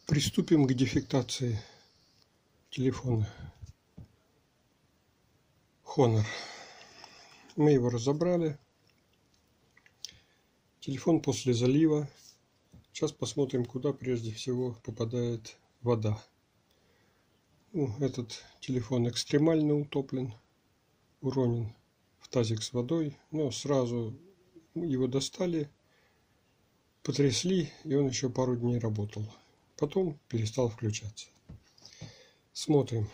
Приступим к дефектации телефона Honor. Мы его разобрали. Телефон после залива. Сейчас посмотрим, куда прежде всего попадает вода. Этот телефон экстремально утоплен, уронен в тазик с водой, но сразу его достали, потрясли, и он еще пару дней работал. Потом перестал включаться. Смотрим.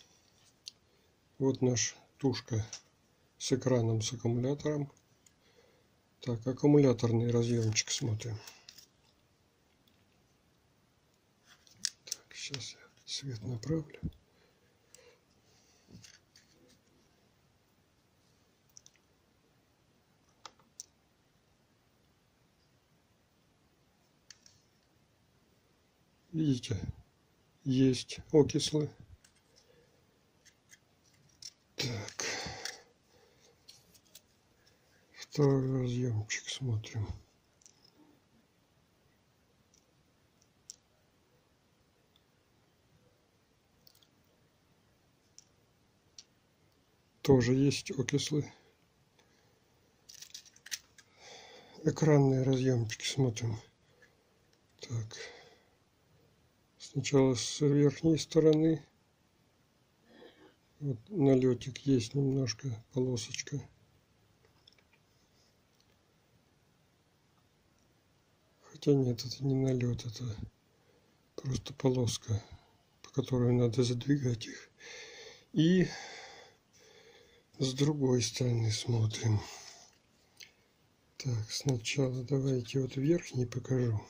Вот наша тушка с экраном, с аккумулятором. Так, аккумуляторный разъемчик смотрим. Так, сейчас я свет направлю. Видите, есть окислы. Так, второй разъемчик смотрим. Тоже есть окислы. Экранные разъемчики смотрим. Так, сначала с верхней стороны. Вот налетик есть немножко, полосочка. Хотя нет, это не налет, это просто полоска, по которой надо задвигать их. И с другой стороны смотрим. Так, сначала давайте вот верхний покажу.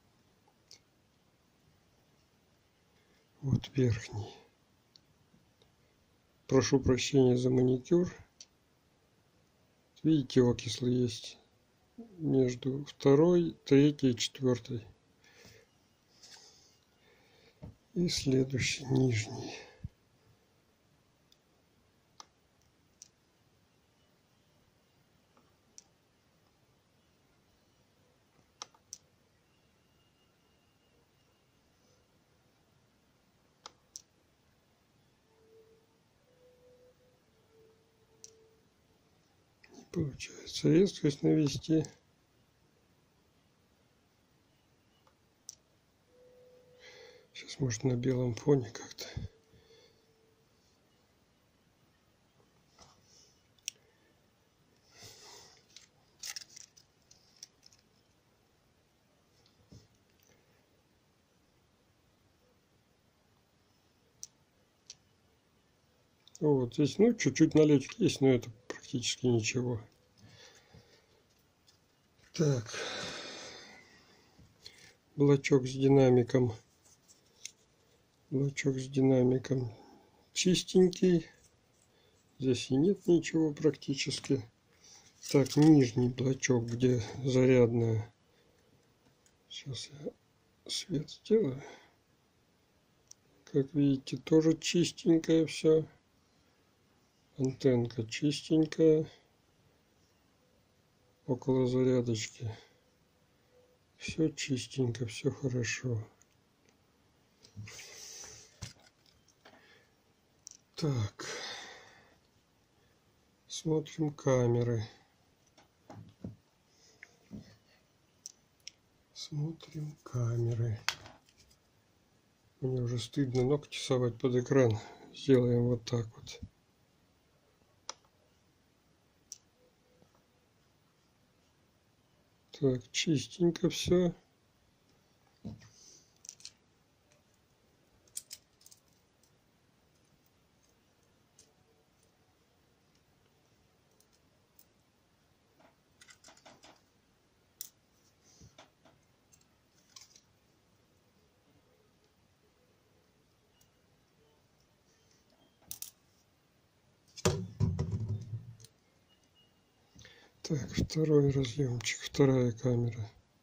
Вот верхний. Прошу прощения за маникюр. Видите, окислы есть между второй, третьей, четвертой. И следующий, нижний. Не получается резкость навести. Сейчас, может, на белом фоне как-то. Вот здесь, чуть-чуть налетик есть, но это практически ничего. Так, блочок с динамиком. Блочок с динамиком чистенький. Здесь и нет ничего практически. Так, нижний блочок, где зарядная. Сейчас я свет сделаю. Как видите, тоже чистенькое все. Антенка чистенькая. Около зарядочки. Все чистенько, все хорошо. Так. Смотрим камеры. Смотрим камеры. Мне уже стыдно ногти совать под экран. Сделаем вот так вот. Так, чистенько все. Так, второй разъемчик, вторая камера.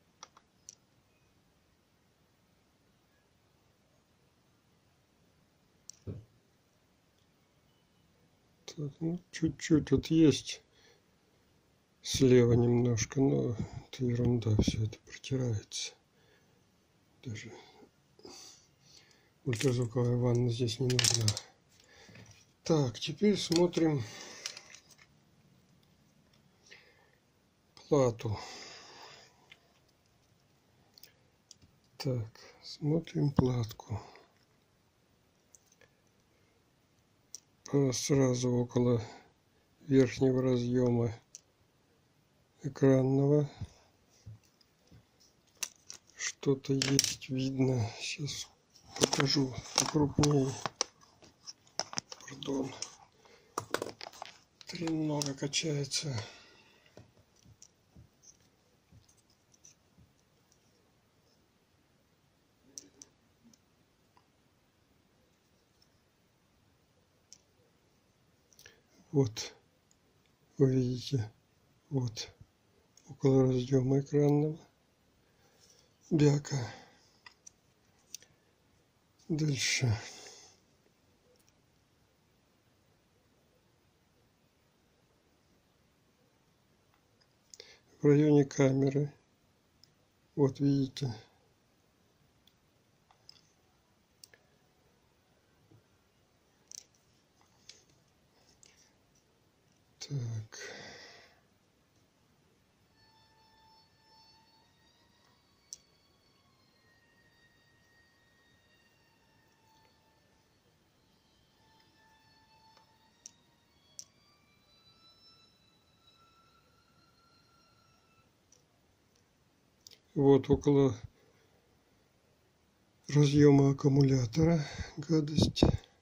Так, чуть-чуть вот есть слева немножко, но это ерунда, все это протирается. Даже Ультразвуковая ванна здесь не нужна. Так, теперь смотрим плату. Так, смотрим платку. Сразу около верхнего разъема экранного что-то есть, видно. Сейчас покажу покрупнее. Пардон. Немного качается. Вот, вы видите, вот, около разъема экранного бяка. Дальше. В районе камеры, вот видите, так. Вот около разъема аккумулятора гадость.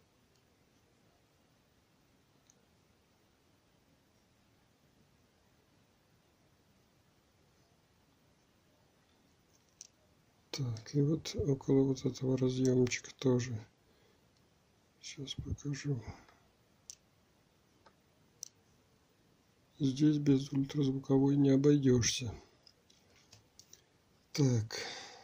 Так, и вот около вот этого разъемчика тоже. Сейчас покажу. Здесь без ультразвуковой не обойдешься. Так,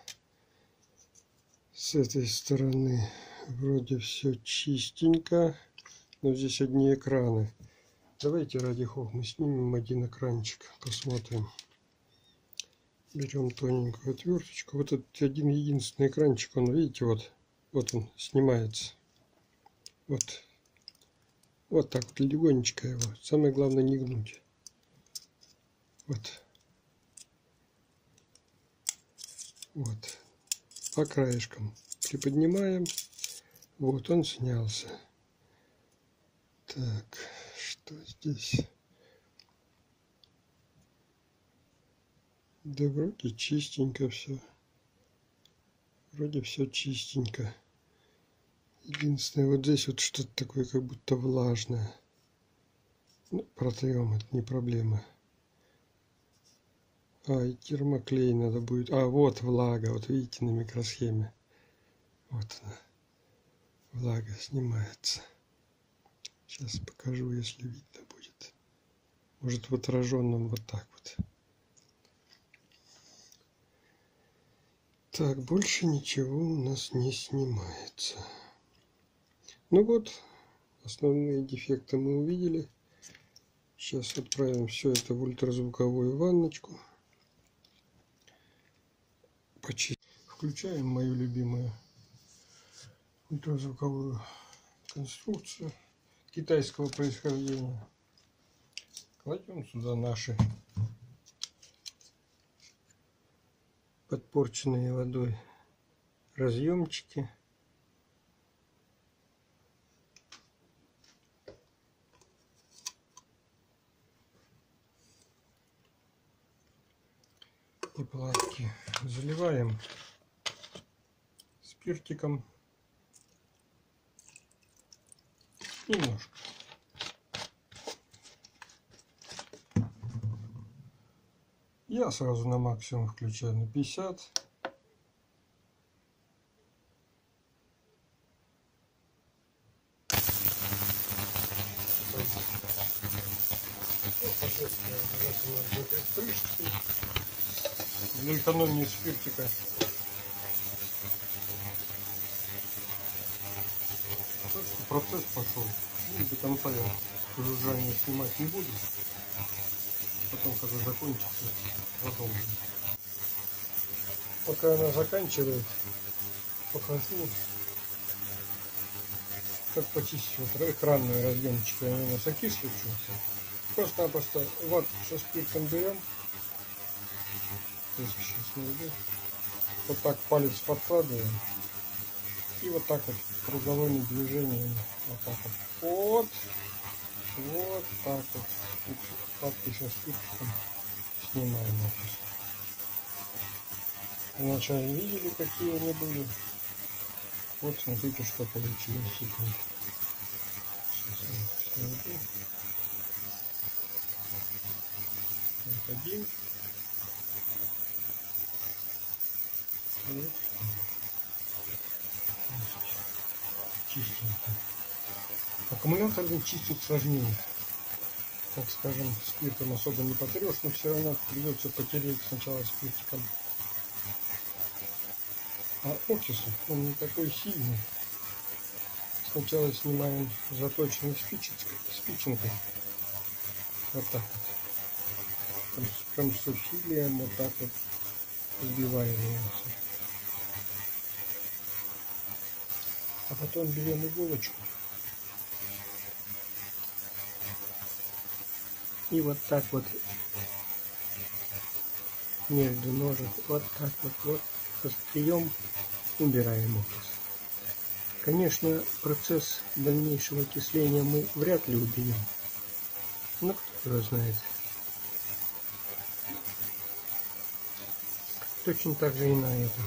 с этой стороны вроде все чистенько, но здесь одни экраны. Давайте ради хохмы снимем один экранчик, посмотрим. Берем тоненькую отверточку. Вот этот один единственный экранчик, он, видите, вот он снимается. Вот так вот легонечко его. Самое главное не гнуть. Вот. По краешкам приподнимаем. Вот он снялся. Так, что здесь? Да вроде чистенько все. Вроде все чистенько. Единственное, вот здесь вот что-то такое, как будто влажное. Ну, протрем, это не проблема. И термоклей надо будет. Вот влага, вот видите на микросхеме. Вот она. Влага снимается. Сейчас покажу, если видно будет. Может в отраженном вот так вот. Так, больше ничего у нас не снимается. Ну вот, основные дефекты мы увидели. Сейчас отправим все это в ультразвуковую ванночку. Включаем мою любимую ультразвуковую конструкцию китайского происхождения. Кладем сюда наши подпорченные водой разъемчики. И платки заливаем спиртиком немножко. Я сразу на максимум включаю на 50. Для экономии спиртика. Процесс пошел. До конца я жужжание снимать не буду. Потом, когда закончится, продолжим. Пока она заканчивает, покажу, как почистить вот экранные разъемчики, они у нас окисли чуть-чуть. Просто-напросто вату со спиртом берем. Сейчас найду. Вот так палец подкладываем. И вот так вот круговыми движениями. Вот так вот. Вот так вот. Ваткой со спиртом снимаем. Вначале видели, какие они были. Вот смотрите, что получилось. Сейчас я найду. Вот один. Вот. Чистенько. Аккумулятор чистить сложнее. Так скажем, спиртом особо не потрешь, но все равно придется потереть сначала спиртиком. А окис, он не такой сильный. Сначала снимаем заточенной спиченкой. Вот так вот. Прям с усилием вот так вот сбиваем его. А потом берем иголочку. И вот так вот между ножек, вот так вот острием убираем окис. Конечно, процесс дальнейшего окисления мы вряд ли уберем. Но кто его знает. Точно так же и на этом.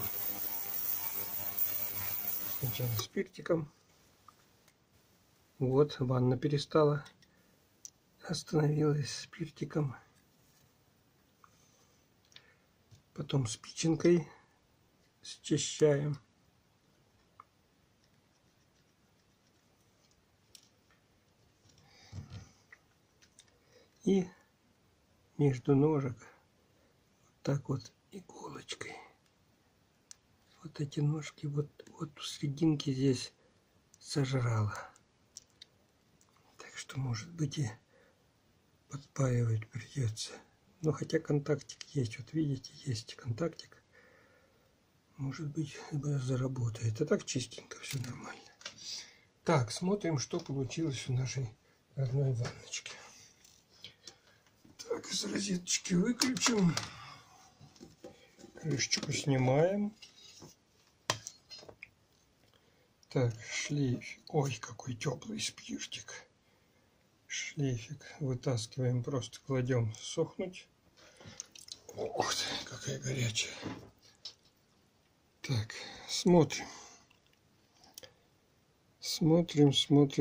Сначала спиртиком. Вот, ванна перестала. Остановилась спиртиком. Потом спиченкой счищаем. И между ножек вот так вот иголочкой. Вот эти ножки вот в серединке здесь сожрала. Так что, может быть, и подпаивать придется. Но хотя контактик есть, вот видите, есть контактик. Может быть, заработает. А так чистенько, все нормально. Так, смотрим, что получилось в нашей родной ванночке. Так, из розеточки выключим. Крышечку снимаем. Так, шлейфик. Ой, какой теплый спиртик. Шлейфик вытаскиваем, просто кладем сохнуть. Ох ты, какая горячая. Так, смотрим. Смотрим.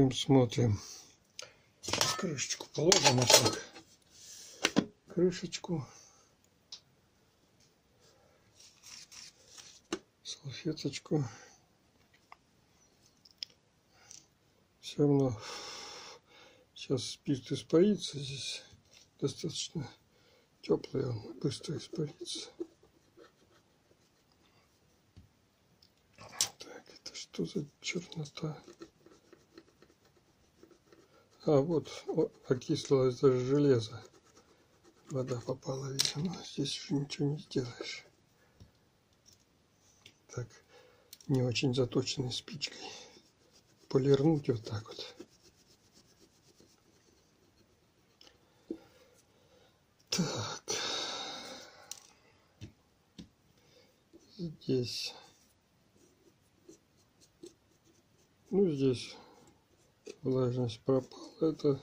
Сейчас крышечку положим вот так. Крышечку. Салфеточку. Все равно сейчас спирт испарится. Здесь достаточно теплый, он быстро испарится. Так, это что за чернота? А вот окислилось даже железо. Вода попала, видимо, но здесь уже ничего не сделаешь. Так, не очень заточенной спичкой полирнуть вот так вот. Так, здесь, здесь влажность пропала,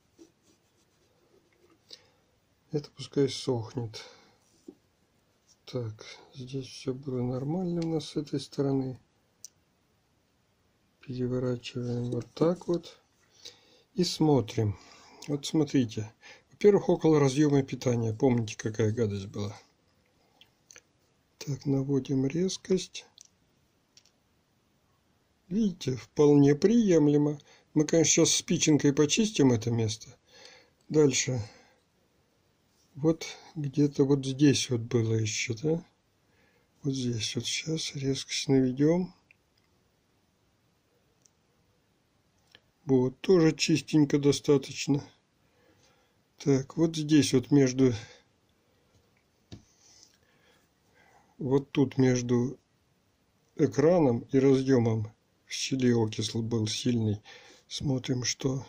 это пускай сохнет. Так, здесь все было нормально у нас с этой стороны. Переворачиваем вот так вот и смотрим. Вот смотрите. Во-первых, около разъема питания. Помните, какая гадость была? Так, наводим резкость. Видите, вполне приемлемо. Мы, конечно, сейчас спиченкой почистим это место. Дальше. Вот где-то вот здесь вот было еще, да? Вот здесь вот сейчас резкость наведем. Вот, тоже чистенько достаточно. Так, вот здесь вот между... Вот тут между экраном и разъемом в щели окислы был сильный. Смотрим, что...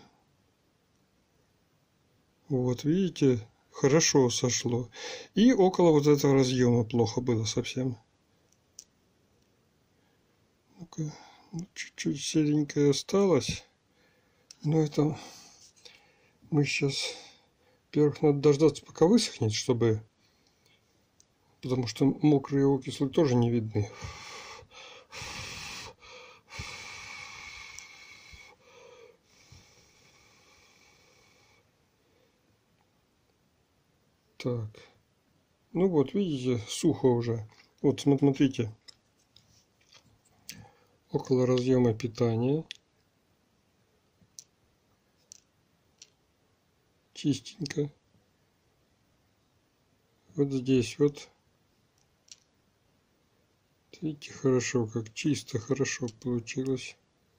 Вот, видите, хорошо сошло. И около вот этого разъема плохо было совсем. Ну-ка, чуть-чуть серенькое осталось. Но это мы сейчас... Во-первых, надо дождаться, пока высохнет, чтобы... Потому что мокрые окислы тоже не видны. Так. Ну вот, видите, сухо уже. Вот, смотрите. Около разъема питания. Чистенько. Вот здесь вот. Видите, хорошо, как чисто, хорошо получилось.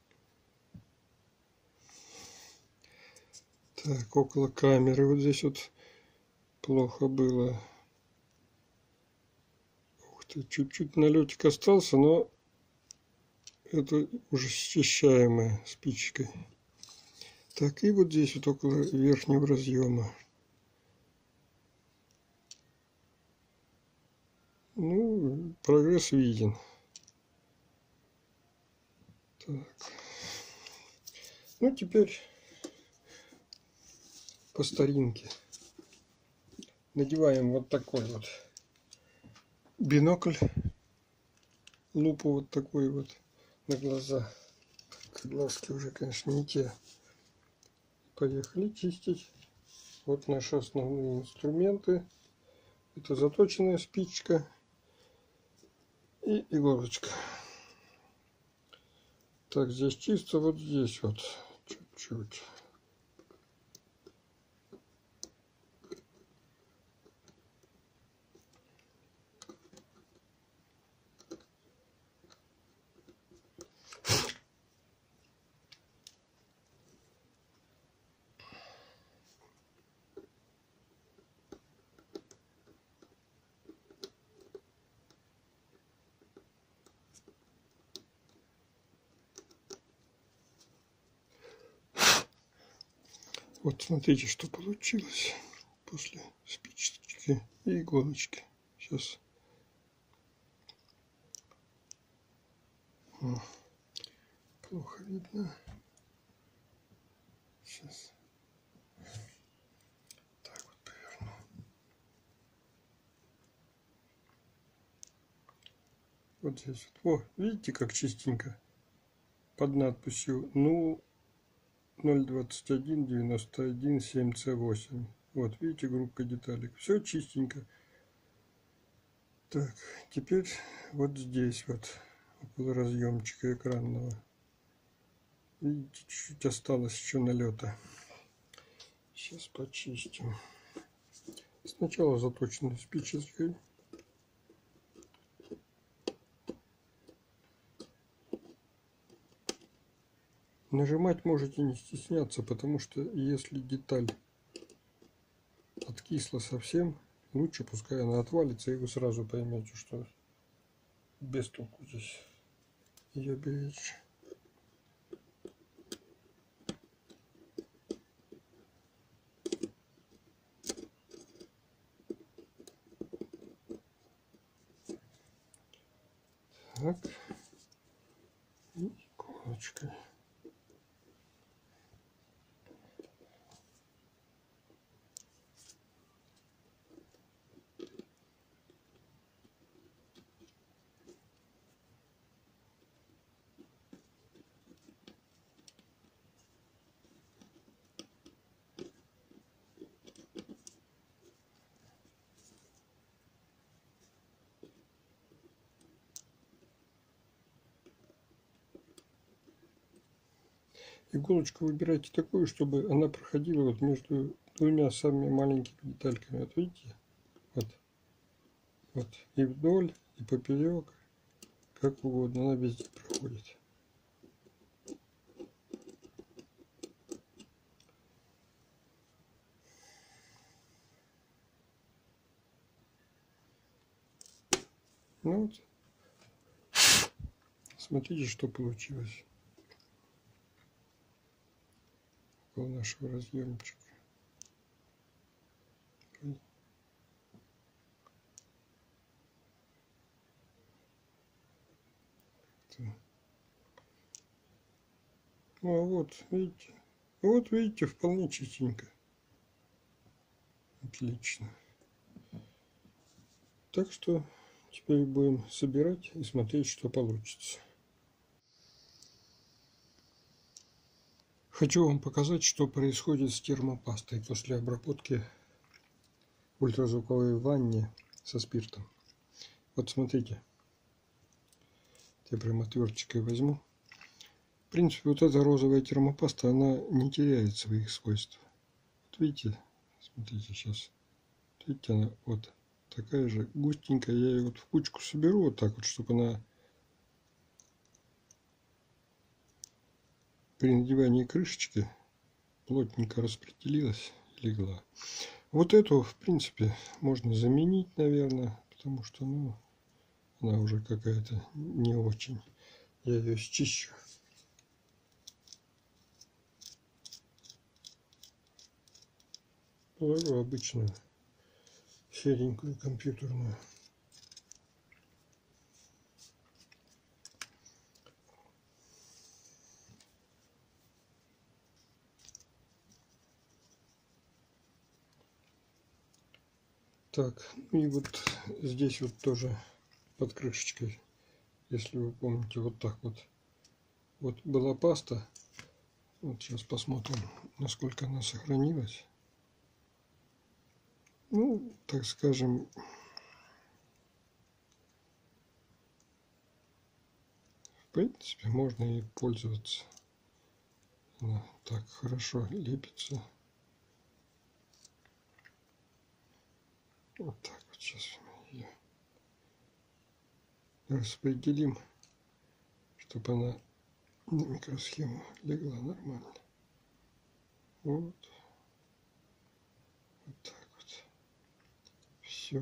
Так, около камеры вот здесь вот плохо было. Ух ты, чуть-чуть налетик остался, но это уже счищаемая спичкой. Так, и вот здесь вот около верхнего разъема. Ну, прогресс виден. Так. Ну, теперь по старинке. Надеваем вот такой вот бинокль. Лупу вот такой вот на глаза. Глазки уже, конечно, не те. Поехали чистить. Вот наши основные инструменты. Это заточенная спичка и иголочка. Так, здесь чисто, вот здесь вот чуть-чуть. Вот смотрите, что получилось после спичечки и иголочки. Сейчас. О, плохо видно. Сейчас. Так вот поверну. Вот здесь вот. О, видите, как чистенько. Под надписью 02191 Вот, видите, группа деталек. Все чистенько. Так, теперь вот здесь вот, около разъемчика экранного. Видите, чуть-чуть осталось еще налета. Сейчас почистим. Сначала заточенной спичечкой. Нажимать можете не стесняться, потому что если деталь откисла совсем, лучше пускай она отвалится, и вы сразу поймете, что без толку здесь ее беречь. Так, и иголочкой. Иголочку выбирайте такую, чтобы она проходила вот между двумя самыми маленькими детальками. Вот видите? Вот. Вот. И вдоль, и поперек. Как угодно. Она везде проходит. Ну вот. Смотрите, что получилось. около нашего разъемчика. Ну а вот видите, вполне чистенько. Отлично. Так что теперь будем собирать и смотреть, что получится. Хочу вам показать, что происходит с термопастой после обработки в ультразвуковой ванне со спиртом. Вот смотрите. Я прям отверточкой возьму. В принципе, вот эта розовая термопаста, она не теряет своих свойств. Вот видите, смотрите сейчас. Видите, она вот такая же густенькая. Я ее вот в кучку соберу вот так вот, чтобы она при надевании крышечки плотненько распределилась и легла. Вот эту, в принципе, можно заменить, наверное, потому что, ну, она уже какая-то не очень. Я ее счищу. Положу обычную серенькую компьютерную. Так, и вот здесь вот тоже под крышечкой, если вы помните, вот так вот. Вот была паста. Вот сейчас посмотрим, насколько она сохранилась. Ну, так скажем, в принципе, можно и пользоваться. Она так хорошо лепится. Вот так вот сейчас ее распределим, чтобы она на микросхему легла нормально. Вот. Вот так вот. Все.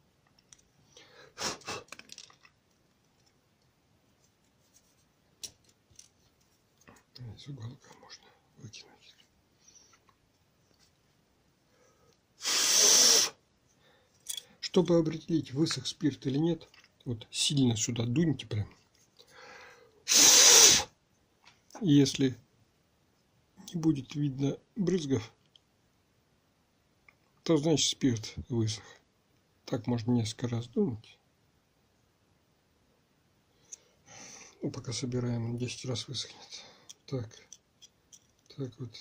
Из уголка можно выкинуть. Чтобы определить, высох спирт или нет, вот сильно сюда дуньте прям. И если не будет видно брызгов, то значит спирт высох. Так можно несколько раз дунуть. Ну, пока собираем, он 10 раз высохнет. Так вот.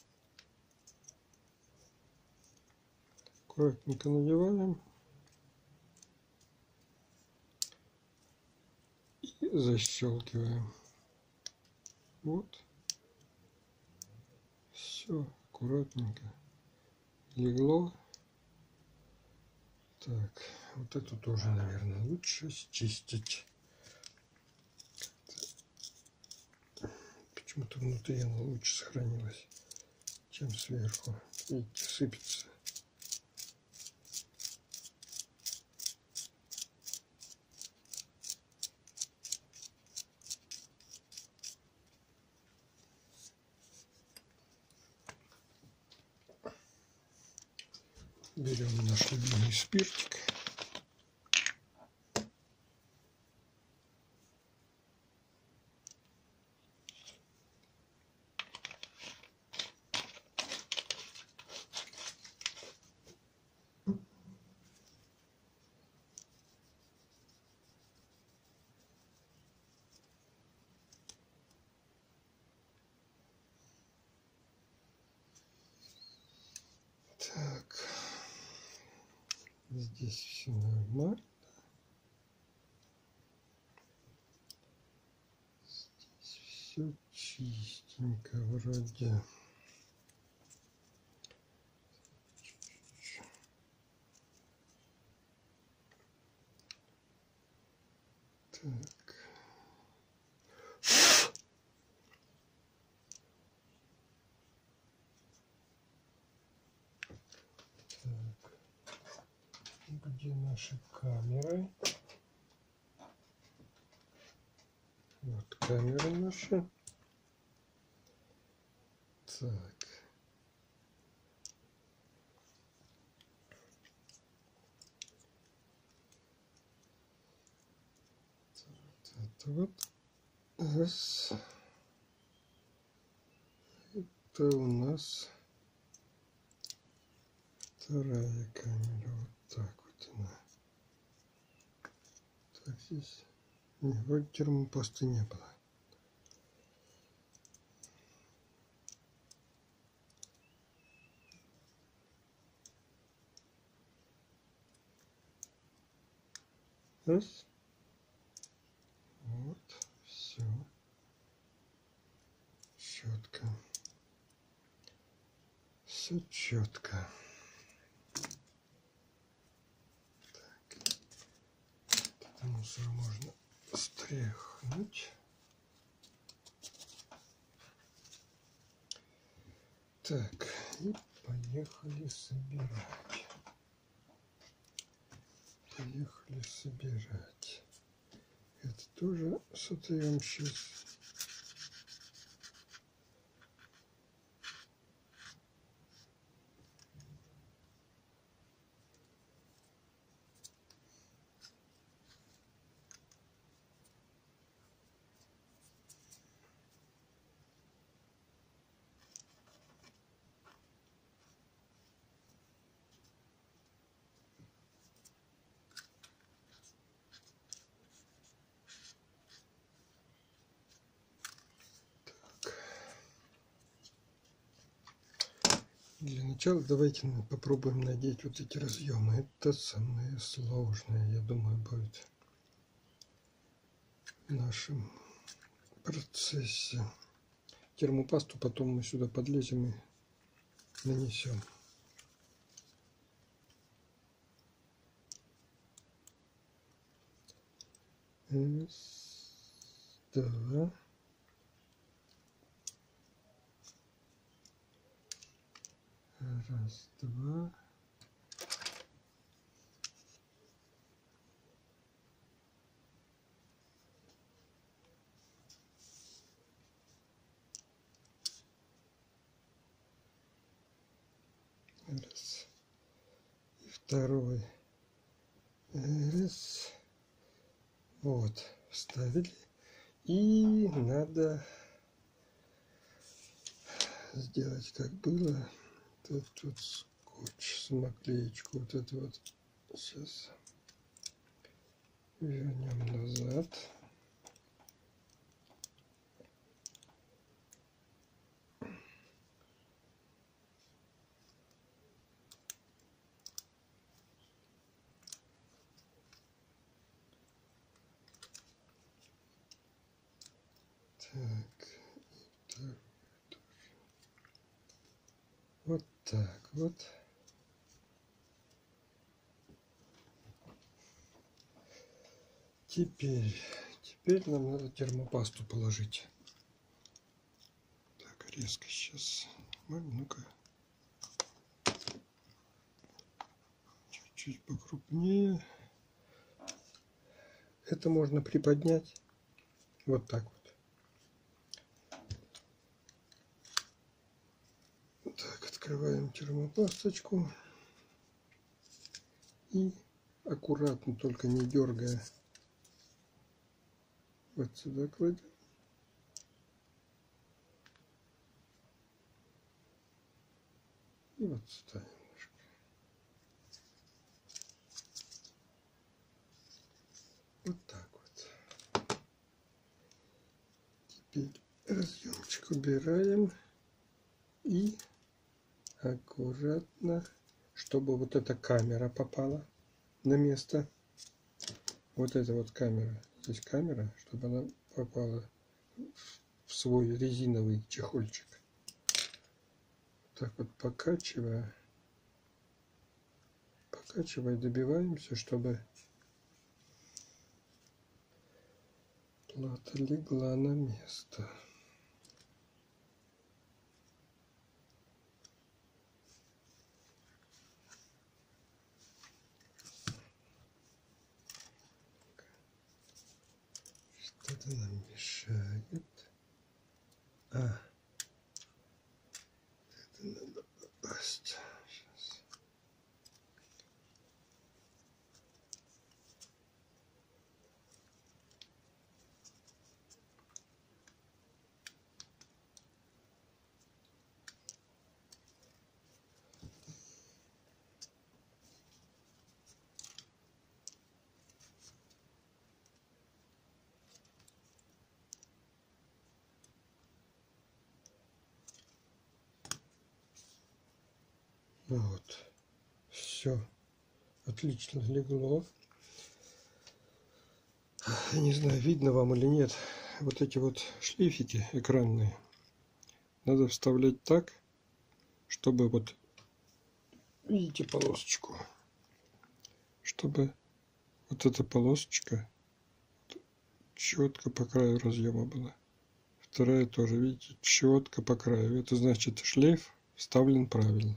Аккуратненько надеваем. И защелкиваем. Вот. Все, аккуратненько легло. Так, вот эту тоже, наверное, лучше счистить. Почему-то внутри она лучше сохранилась, чем сверху. Видите, сыпется. Берем наш любимый спиртик. Так, здесь все нормально. Здесь все чистенько вроде. Так. Где наши камеры? Вот камеры наши. Так. вот. Раз. Это у нас вторая камера. Вот так вот она. Так, здесь. Не, вроде термопасты не было. Раз. Вот. Все. Четко. Все четко. Так. Это мусор можно стряхнуть. Так, и поехали собирать. Поехали собирать. Это тоже сотрем сейчас. Для начала давайте попробуем надеть вот эти разъемы. Это самое сложное, я думаю, будет в нашем процессе. Термопасту потом мы сюда подлезем и нанесем. Раз, два. Раз, два. Раз. И второй. Раз. Вот. Вставили. И надо сделать, как было. Тут скотч, наклеечку. Вот это вот. Сейчас вернем назад. Так, вот так вот. Теперь нам надо термопасту положить. Так, резко сейчас. Ну-ка. Чуть покрупнее. Это можно приподнять вот так вот. Так, открываем термопасточку и аккуратно, только не дергая, вот сюда кладем. И вот сюда немножко. Вот так вот. Теперь разъемчик убираем и аккуратно, чтобы вот эта камера попала на место. Вот эта вот камера. Здесь камера, чтобы она попала в свой резиновый чехольчик. Так вот покачивая, добиваемся, чтобы плата легла на место. Что-то нам мешает. Это надо попасть. Сейчас. Вот. Все отлично легло. Я не знаю, видно вам или нет. Вот эти вот шлейфики экранные надо вставлять так, чтобы вот, видите полосочку, чтобы вот эта полосочка четко по краю разъема была. Вторая тоже, видите, четко по краю. Это значит, шлейф вставлен правильно.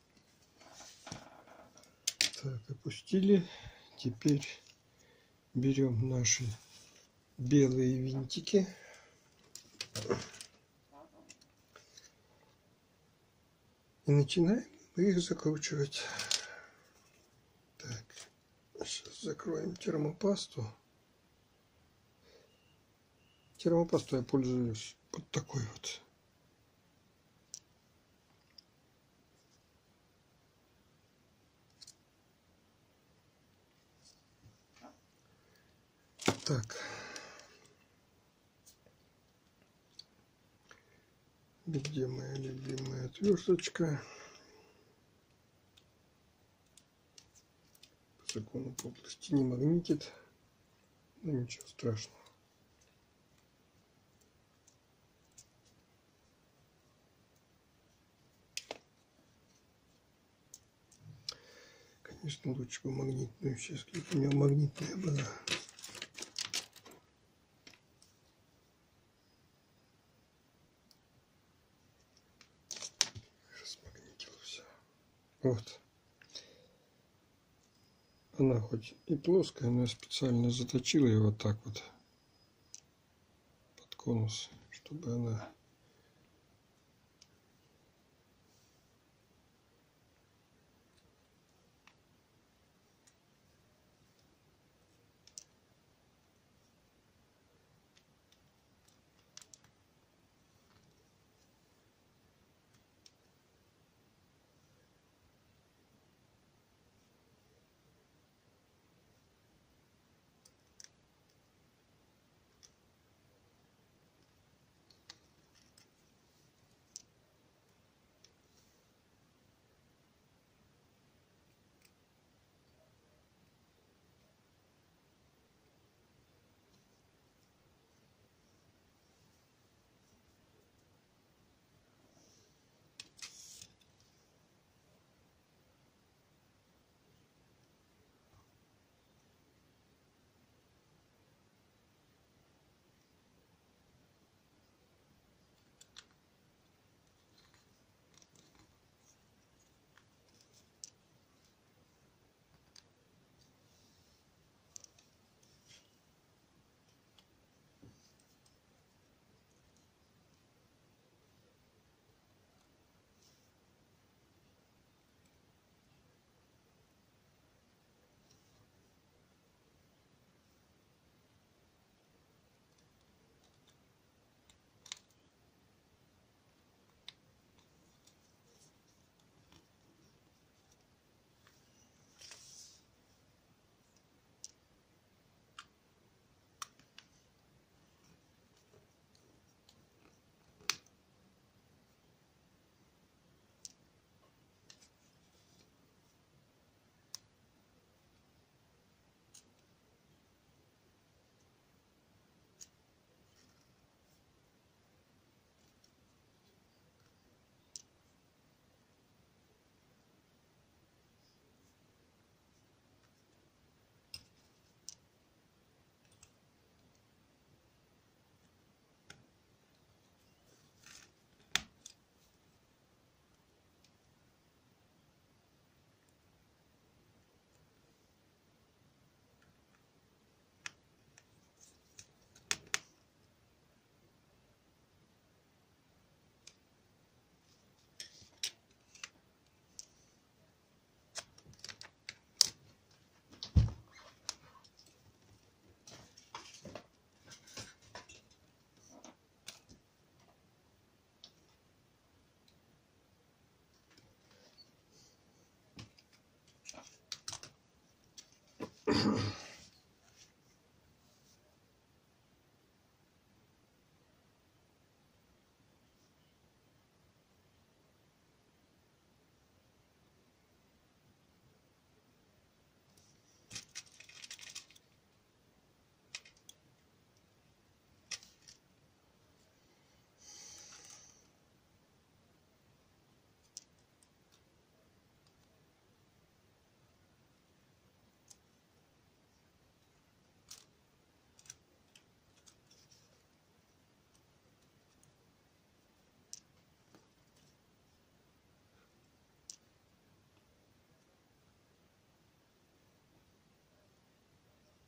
Так, опустили. Теперь берем наши белые винтики. И начинаем их закручивать. Так, сейчас закроем термопасту. Термопасту я пользуюсь вот такой вот. Так. Где моя любимая отверточка? По закону подлости не магнитит. Но ничего страшного. Конечно, лучше бы магнитную. Сейчас у меня магнитная была. Размагнитила все. Вот. Она хоть и плоская, но я специально заточил ее вот так вот под конус, чтобы она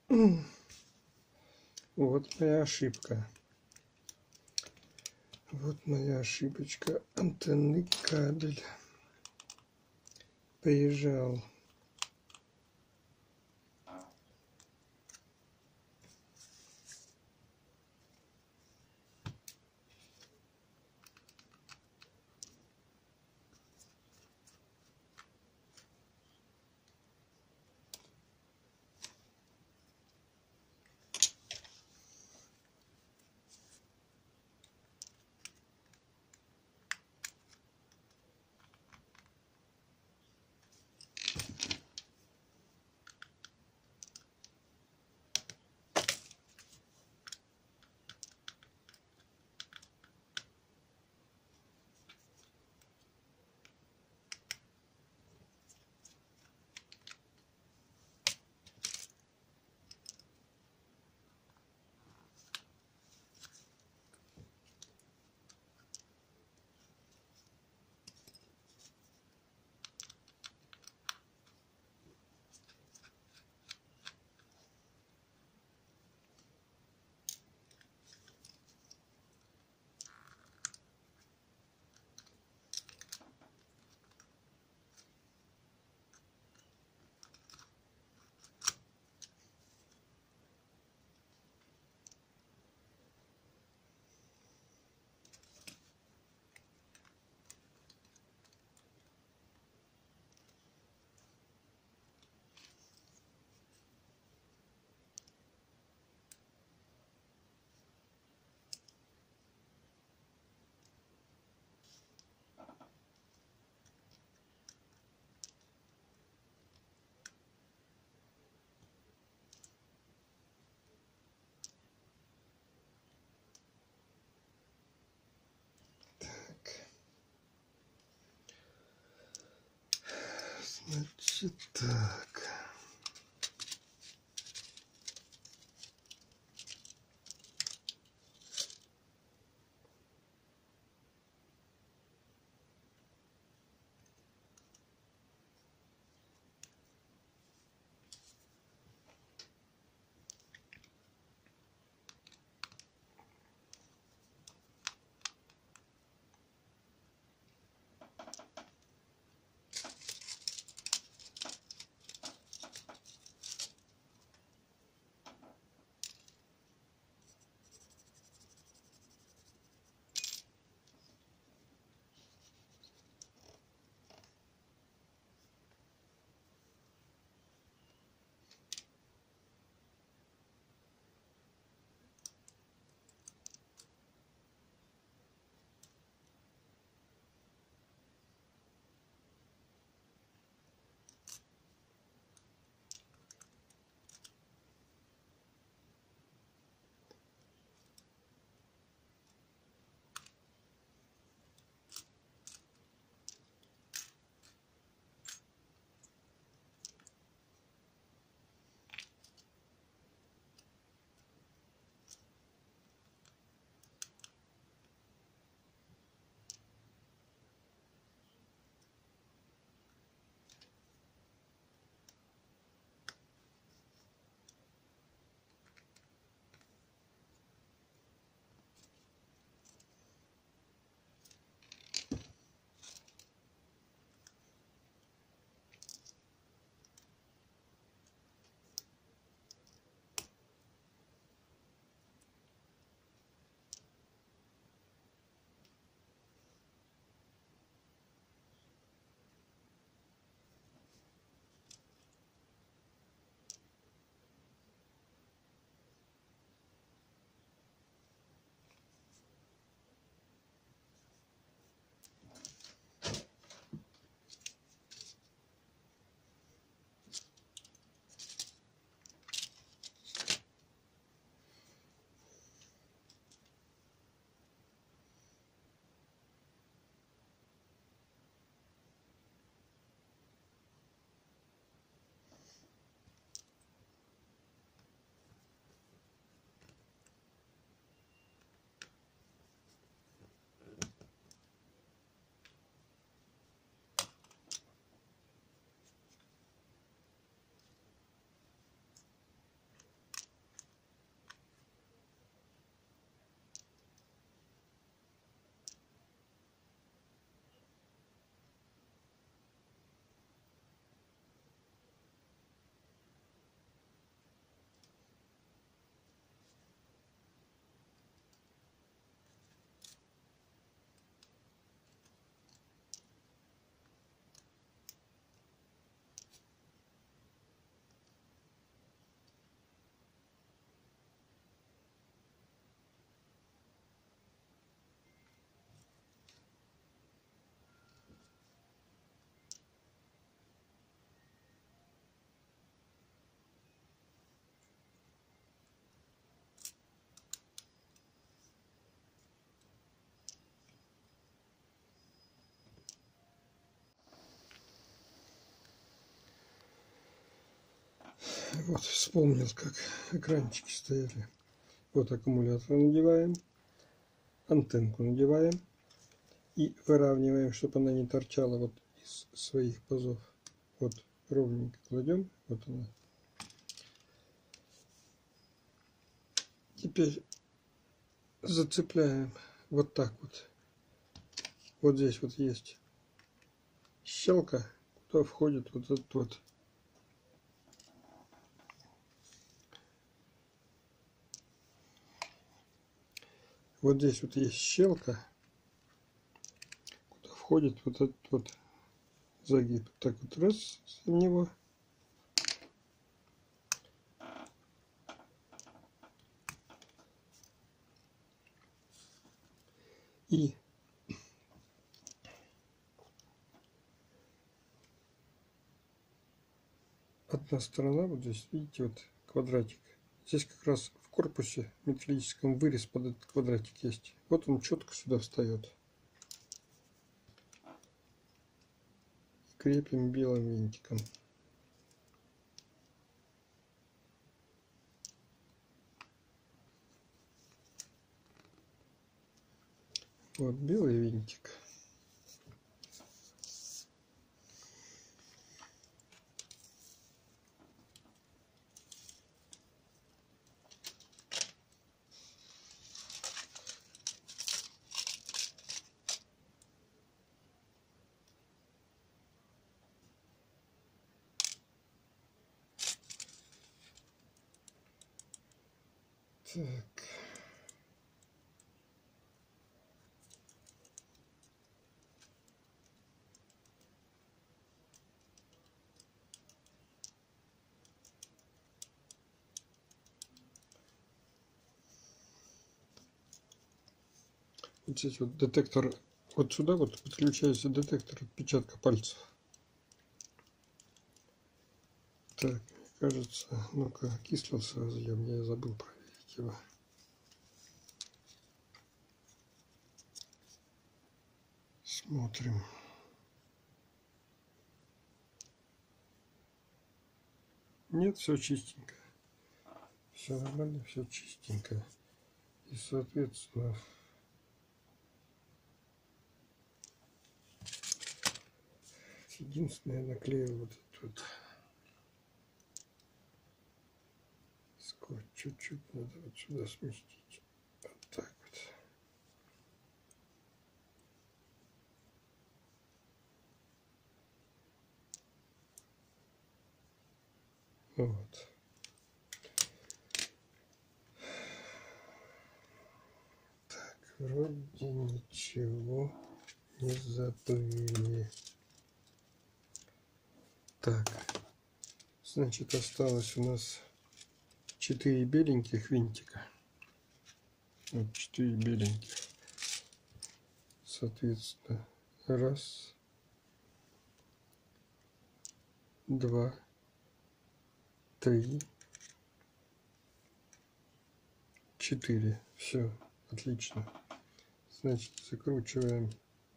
Вот моя ошибка. Вот моя ошибочка. Антенный кабель приезжал. Значит так. Вот, вспомнил, как экранчики стояли. Вот аккумулятор надеваем, антенку надеваем и выравниваем, чтобы она не торчала вот из своих пазов. Вот ровненько кладем, вот она. Теперь зацепляем вот так вот. Вот здесь вот есть щелка, куда входит вот этот вот. Вот здесь вот есть щелка, куда входит вот этот вот загиб. Так вот раз в него. И одна сторона, вот здесь, видите, вот квадратик. Здесь как раз в корпусе металлическом вырез под этот квадратик есть. Вот он четко сюда встает. Крепим белым винтиком. Вот белый винтик. Так. Вот здесь вот детектор, вот сюда вот подключается детектор отпечатка пальцев. Так, мне кажется, ну-ка, окислился разъем, я забыл проверить его. Смотрим. Нет, все чистенько. Все нормально, все чистенько. И, соответственно, единственное, я наклеил вот этот вот скотч. Чуть-чуть надо вот сюда сместить. Вот так вот. Вот. Так, вроде ничего не забыли. Так, значит, осталось у нас 4 беленьких винтика. Вот 4 беленьких. Соответственно, раз, два, три, 4. Все, отлично. Значит, закручиваем.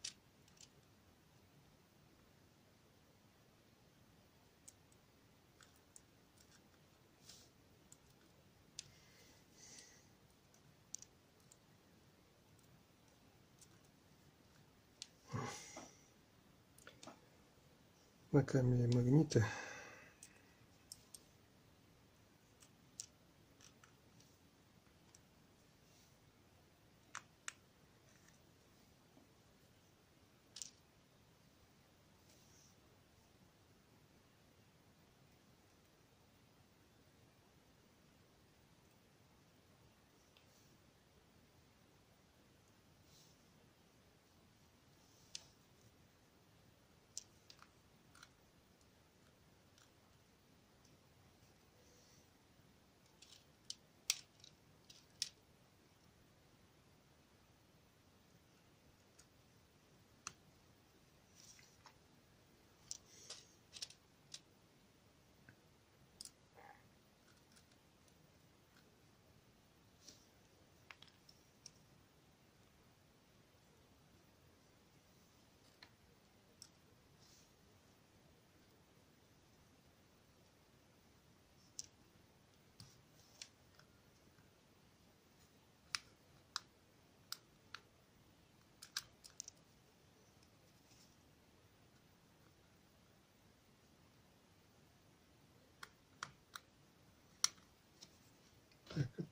На камере магнита.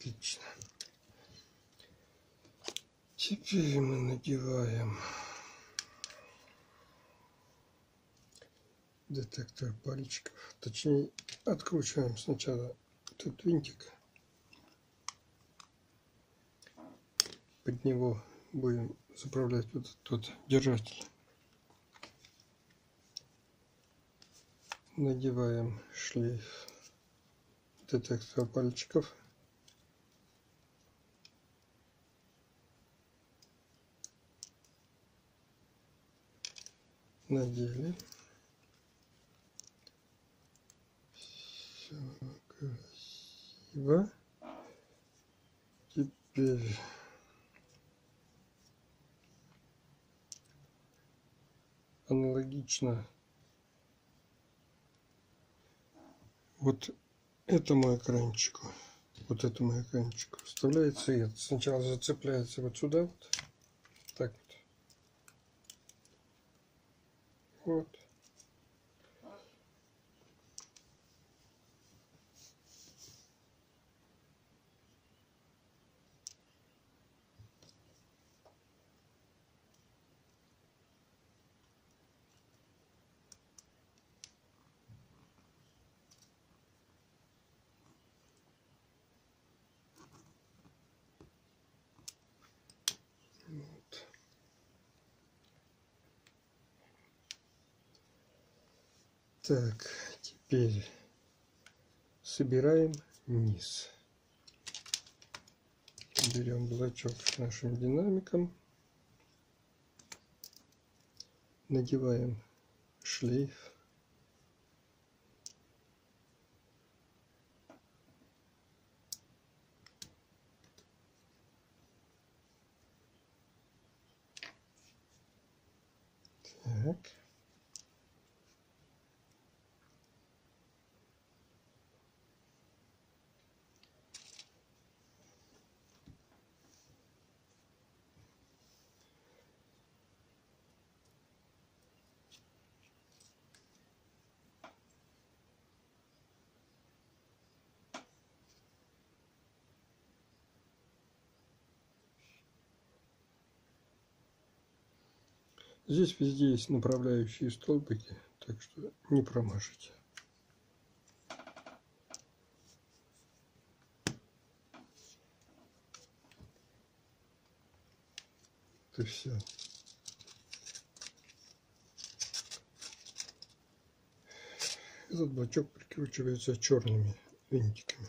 Отлично. Теперь мы надеваем детектор пальчиков. Точнее, откручиваем сначала этот винтик. Под него будем заправлять вот этот держатель. Надеваем шлейф детектора пальчиков. Надели. Все красиво. Теперь аналогично вот этому экранчику. Вот этому экранчику вставляется и сначала зацепляется вот сюда вот. Так вот. Вот. Вот. Так, теперь собираем низ. Берем блочок с нашим динамиком, надеваем шлейф. Так. Здесь везде есть направляющие столбики, так что не промажете. Это все. Этот блочок прикручивается черными винтиками.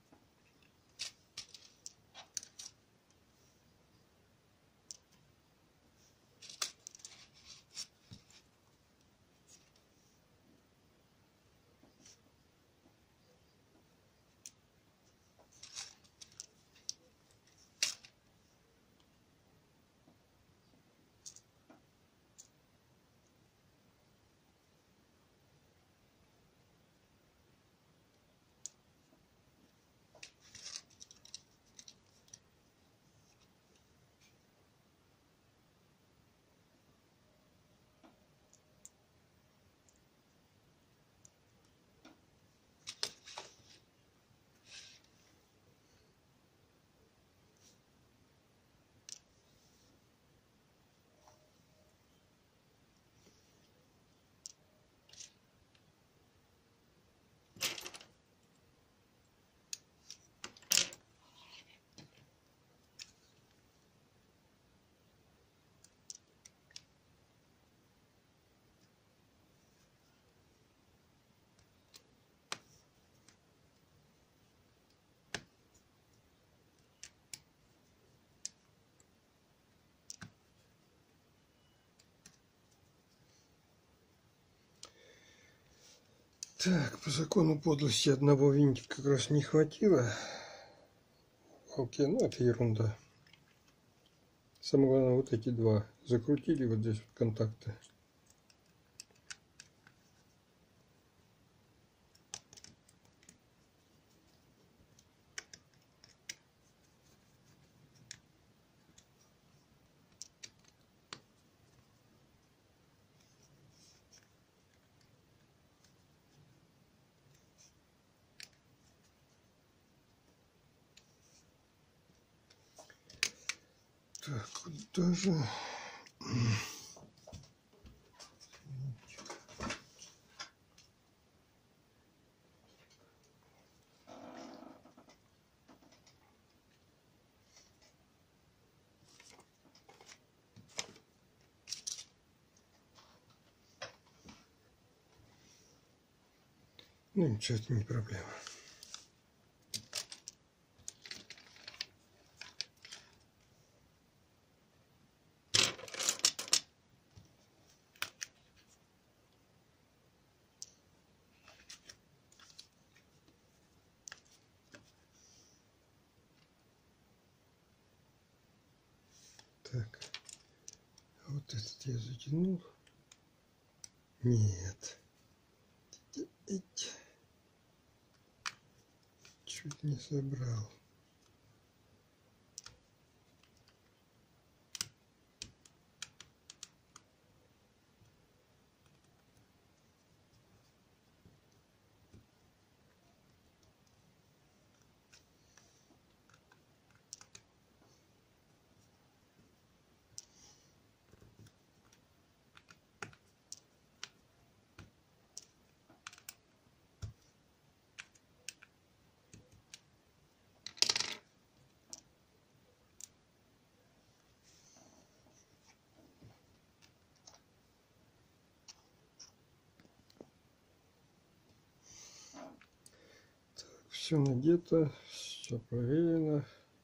Так, по закону подлости одного винтика как раз не хватило. Окей, ну это ерунда. Самое главное, вот эти два закрутили вот здесь вот контакты. Так, куда же? Ну ничего, это не проблема. Так, а вот этот я затянул. Нет. Чуть не собрал. Все надето, все проверено.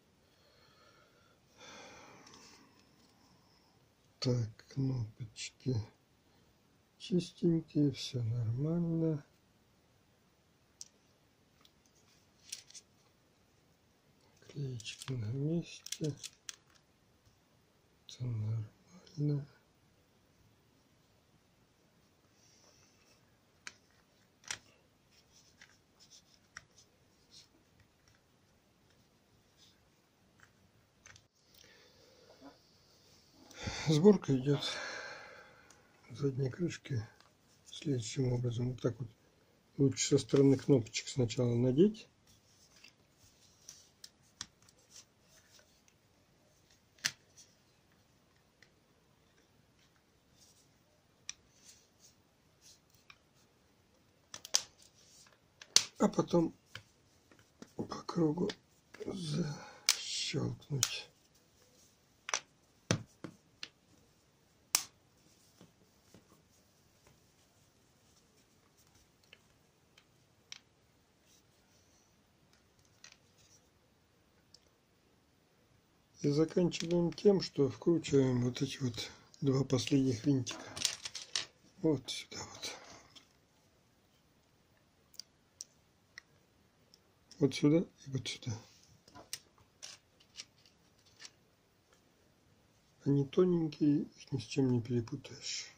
Так, кнопочки чистенькие, все нормально. Клеечки на месте. Это нормально. Сборка идет задней крышки следующим образом. Вот так вот лучше со стороны кнопочек сначала надеть. А потом по кругу защелкнуть. И заканчиваем тем, что вкручиваем вот эти вот два последних винтика. Вот сюда вот. Вот сюда и вот сюда. Они тоненькие, их ни с чем не перепутаешь.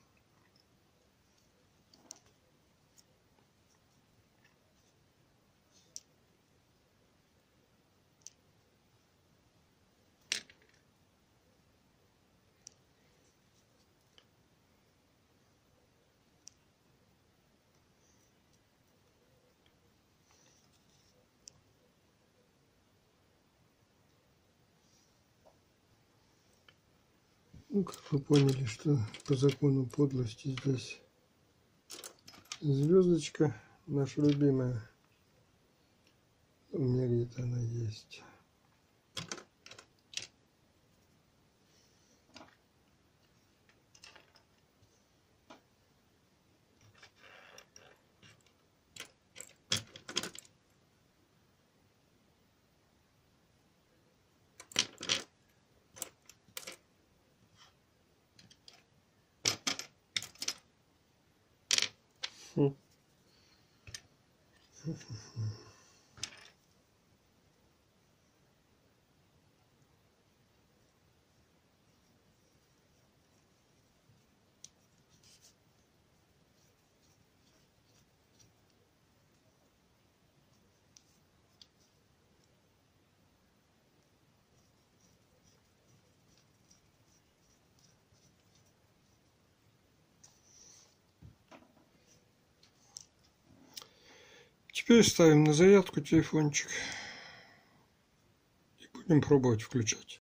Ну, как вы поняли, что по закону подлости здесь звездочка наша любимая. У меня где-то она есть. Теперь ставим на зарядку телефончик и будем пробовать включать.